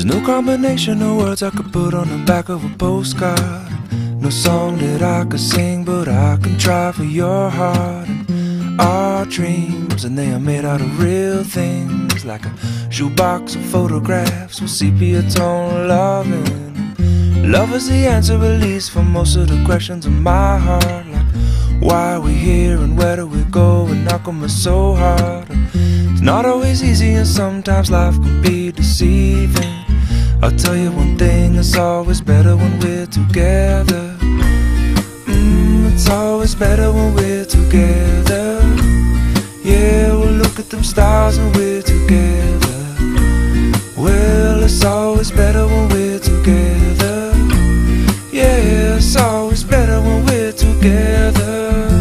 no combination of words I could put on the back of a postcard. No song that I could sing, but I can try for your heart. And our dreams, and they are made out of real things, like a shoebox of photographs with sepia tone loving. Love is the answer, at least, for most of the questions in my heart. Like, why are we here and where do we go, and how come it's so hard? It's not always easy, and sometimes life can be deceiving. I'll tell you one thing, it's always better when we're together. It's always better when we're together. Yeah, we'll look at them stars when we're together. Well, it's always better when we're together. Yeah, it's always better when we're together.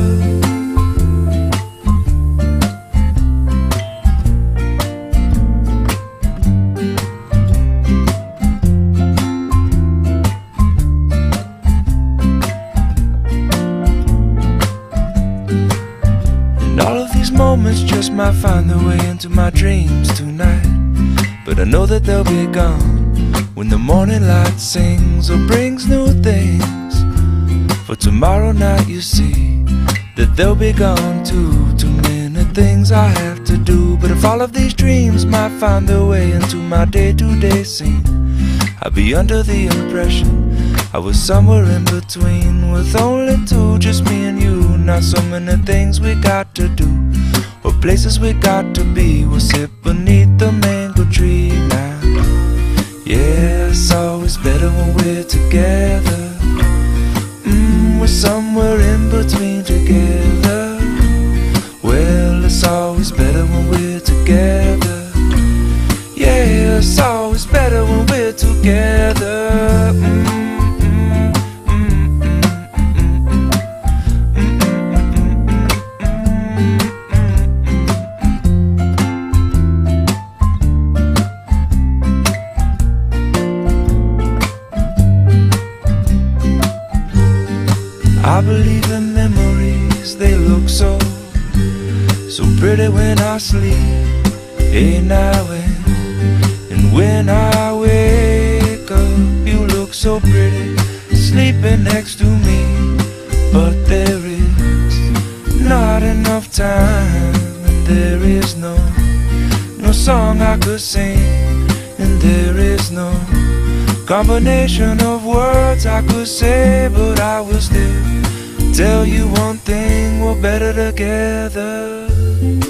Moments just might find their way into my dreams tonight, but I know that they'll be gone when the morning light sings or brings new things. For tomorrow night you see that they'll be gone too. Too many things I have to do, but if all of these dreams might find their way into my day-to-day scene, I'd be under the impression I was somewhere in between, with only two, just me and you. Not so many things we got to do, or places we got to be. We'll sit beneath the mango tree now. Yeah, it's always better when we're together. We're somewhere in between together. Well, it's always better when we're together. Yeah, it's always better when we're together. I believe in memories, they look so pretty when I sleep. Hey, now and when I wake up, you look so pretty sleeping next to me. But there is not enough time, and there is no song I could sing, and there is no combination of words I could say, but I will still tell you one thing, we're better together.